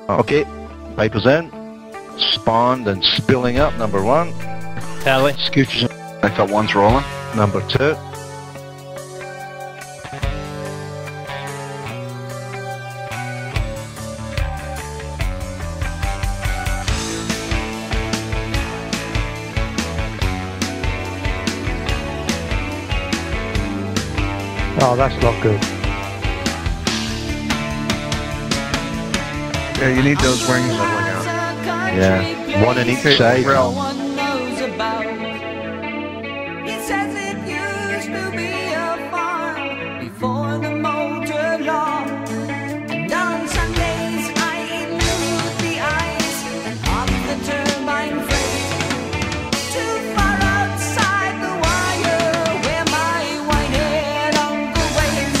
Okay, Piper's in. Spawned and spilling up, number 1. Tally. Scooters in, I thought one's rolling. number 2. Oh, that's not good. Yeah, you need those wings leveling out. Yeah, 1 in each Okay, side. Rel. It says it used to be a farm before the motor law. And on Sundays I loot the ice of the turbine freight. Too far outside the wire where my white-haired uncle waits.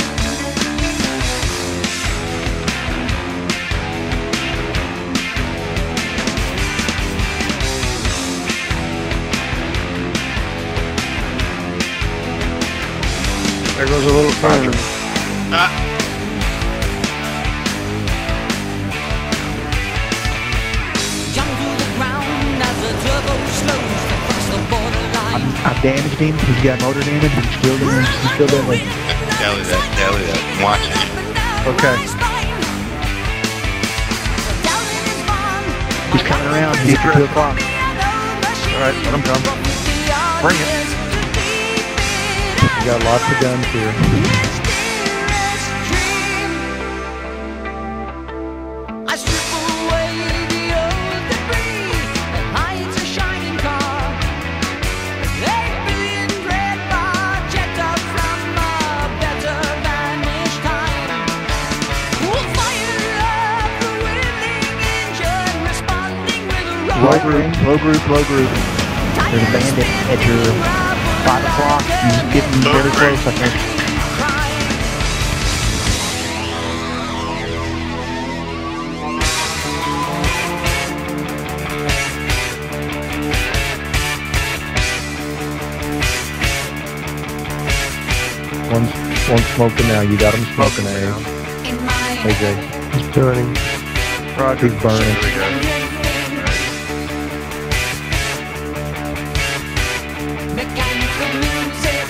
There goes a little further. Jump to the ground as the turbo slows across the borderline. I've damaged him. He's got motor damage. He's still in with me. Tally that. I'm watching you. Okay. He's coming around. He's at 2 o'clock. Alright, let him come. Bring it. We got lots of guns here. I strip away the old debris that hides a shining car. 8 billion dread bar jet up from a better vanished time. We'll fire up the whirling engine, responding with a Low group. There's a bandit at your 5 o'clock. He's getting very close, I think. One's smoking now. You got him smoking now. AJ. He's turning. Roger. He's burning. There we go. Mechanical music.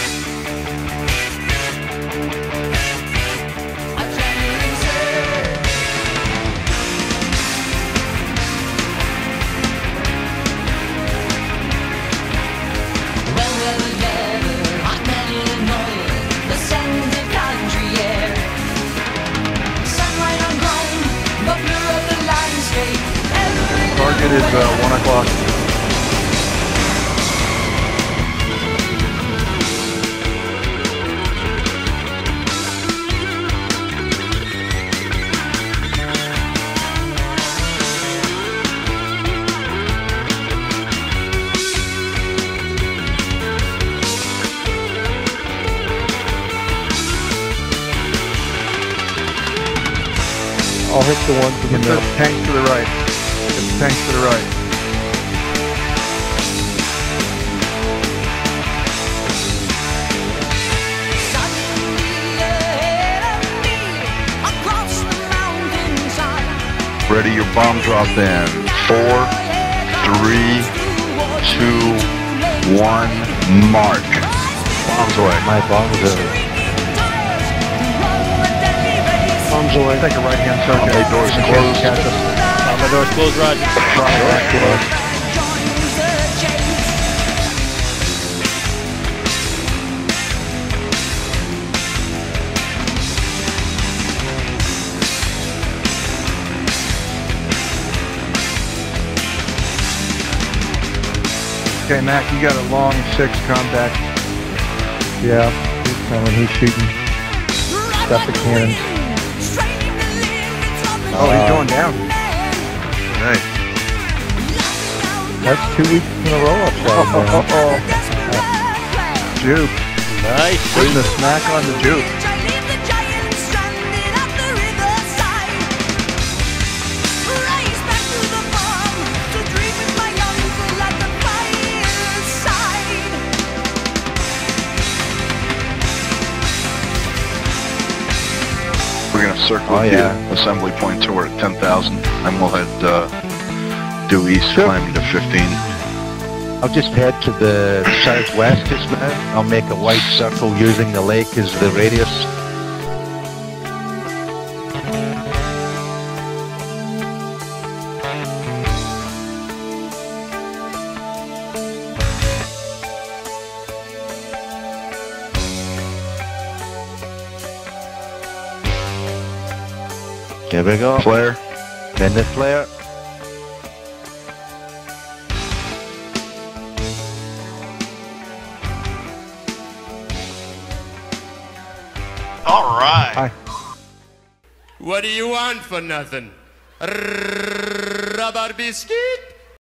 Target is 1 o'clock. I'll hit the one to the Get the middle. tanks to the right. Get the tanks to the right. Ready your bomb drop in. 4, 3, 2, 1, mark. Bombs away. My bomb was over. Bombs away. Take a right hand circuit. Okay, doors closed. Catch us. My door's closed, Roger. Okay, Mac, you got a long 6 contact. Yeah, he's coming. He's shooting. Got the cannons. Oh, he's going down. Nice. That's 2 weeks in a row up there. Juke. Nice. Putting the smack on the juke. We're going to circle Oh, yeah. the assembly point till we're at 10,000, and we'll head due east, Sure. climbing to 15. I'll just head to the southwest just now. I'll make a wide circle using the lake as the radius. Here we go. Flare. Then the flare. All right. Hi. What do you want for nothing? Rubber biscuit?